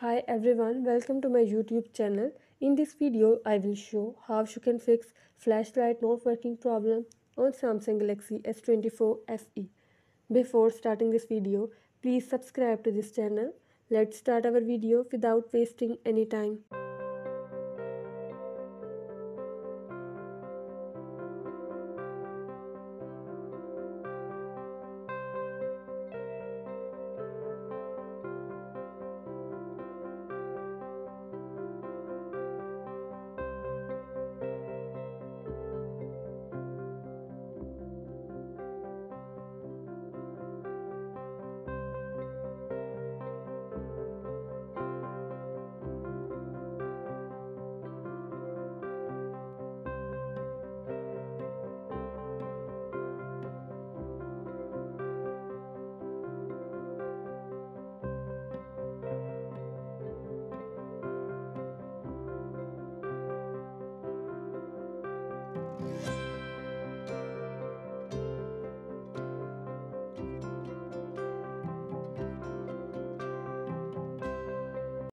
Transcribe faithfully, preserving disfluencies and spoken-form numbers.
Hi everyone, welcome to my YouTube channel. In this video, I will show how you can fix flashlight not working problem on Samsung Galaxy S twenty-four F E. Before starting this video, please subscribe to this channel. Let's start our video without wasting any time.